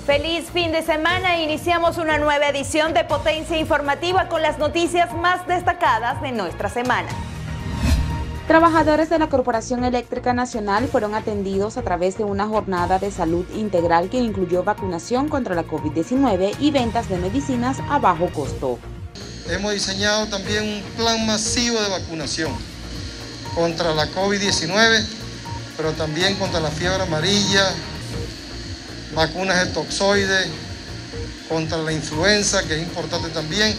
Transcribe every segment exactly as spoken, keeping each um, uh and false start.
Feliz fin de semana. Iniciamos una nueva edición de Potencia Informativa con las noticias más destacadas de nuestra semana. Trabajadores de la Corporación Eléctrica Nacional fueron atendidos a través de una jornada de salud integral que incluyó vacunación contra la COVID diecinueve y ventas de medicinas a bajo costo. Hemos diseñado también un plan masivo de vacunación contra la COVID diecinueve, pero también contra la fiebre amarilla, vacunas de toxoide, contra la influenza, que es importante también,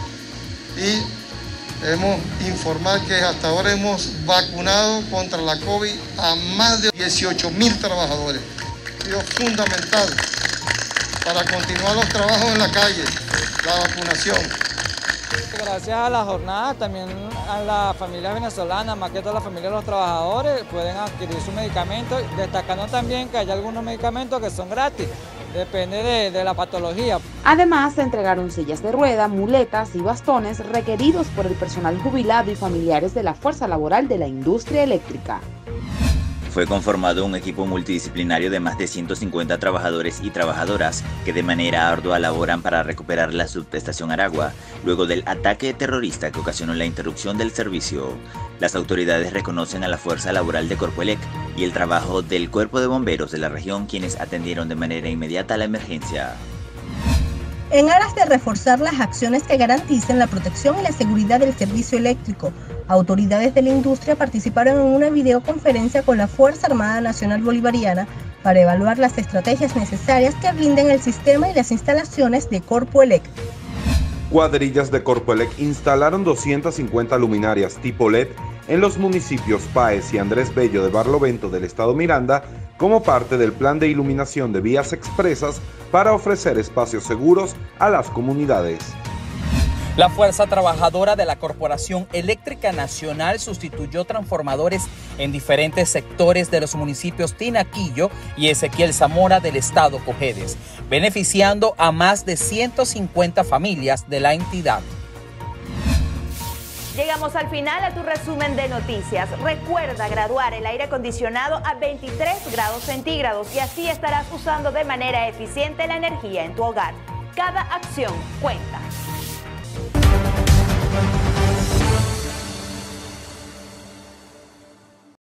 y hemos informado que hasta ahora hemos vacunado contra la COVID a más de dieciocho mil trabajadores. Ha sido fundamental para continuar los trabajos en la calle, la vacunación. Gracias a la jornada, también a la familia venezolana, más que toda la familia de los trabajadores, pueden adquirir sus medicamentos, destacando también que hay algunos medicamentos que son gratis, depende de, de la patología. Además, se entregaron sillas de rueda, muletas y bastones requeridos por el personal jubilado y familiares de la fuerza laboral de la industria eléctrica. Fue conformado un equipo multidisciplinario de más de ciento cincuenta trabajadores y trabajadoras que de manera ardua laboran para recuperar la subestación Aragua, luego del ataque terrorista que ocasionó la interrupción del servicio. Las autoridades reconocen a la fuerza laboral de Corpoelec y el trabajo del Cuerpo de Bomberos de la región, quienes atendieron de manera inmediata la emergencia. En aras de reforzar las acciones que garanticen la protección y la seguridad del servicio eléctrico, autoridades de la industria participaron en una videoconferencia con la Fuerza Armada Nacional Bolivariana para evaluar las estrategias necesarias que blinden el sistema y las instalaciones de Corpoelec. Cuadrillas de Corpoelec instalaron doscientas cincuenta luminarias tipo L E D en los municipios Páez y Andrés Bello de Barlovento del estado Miranda como parte del plan de iluminación de vías expresas para ofrecer espacios seguros a las comunidades. La fuerza trabajadora de la Corporación Eléctrica Nacional sustituyó transformadores en diferentes sectores de los municipios Tinaquillo y Ezequiel Zamora del estado Cojedes, beneficiando a más de ciento cincuenta familias de la entidad. Llegamos al final a tu resumen de noticias. Recuerda graduar el aire acondicionado a veintitrés grados centígrados y así estarás usando de manera eficiente la energía en tu hogar. Cada acción cuenta.